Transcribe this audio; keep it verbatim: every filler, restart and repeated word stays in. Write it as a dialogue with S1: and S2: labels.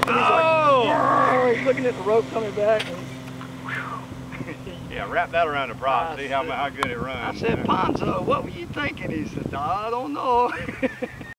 S1: and he's
S2: oh!
S1: like, he's looking at the rope coming back. And,
S2: yeah, wrap that around the prop. See how, how good it runs.
S1: I said, Ponzo, what were you thinking? He said, I don't know.